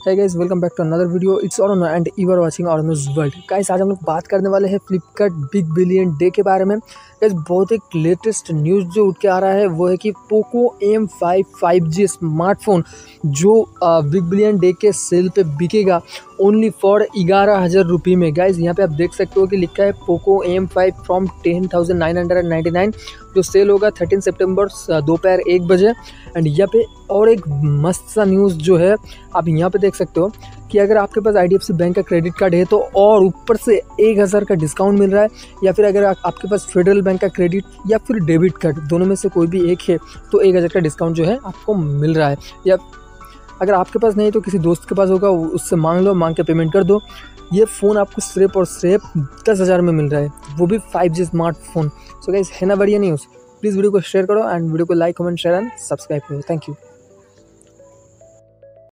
Hey guys, welcome back to another video. It's Arun and you are watching Arun's World. Guys, आज हम लोग बात करने वाले हैं फ्लिपकार्ट बिग बिलियन डे के बारे में। गाइस, बहुत एक लेटेस्ट न्यूज़ जो उठ के आ रहा है वो है कि पोको M5 5G स्मार्टफोन जो बिग बिलियन डे के सेल पे बिकेगा ओनली फॉर 11,000 रुपये में। गाइस, यहाँ पे आप देख सकते हो कि लिखा है पोको M5 फ्रॉम 10,999 जो सेल होगा 13 सितंबर दोपहर 1 बजे। एंड यहाँ पे और एक मस्त सा न्यूज़ जो है आप यहाँ पे देख सकते हो कि अगर आपके पास IDFC बैंक का क्रेडिट कार्ड है तो और ऊपर से 1,000 का डिस्काउंट मिल रहा है, या फिर अगर आपके पास फेडरल बैंक का क्रेडिट या फिर डेबिट कार्ड दोनों में से कोई भी एक है तो 1,000 का डिस्काउंट जो है आपको मिल रहा है। या अगर आपके पास नहीं तो किसी दोस्त के पास होगा उससे मांग के पेमेंट कर दो। ये फ़ोन आपको सिर्फ और सिर्फ 10,000 में मिल रहा है, वो भी 5G स्मार्टफोन। सो गाइस, है ना बढ़िया न्यूज़? प्लीज़ वीडियो को शेयर करो एंड वीडियो को like comment share and subscribe करो। Thank you.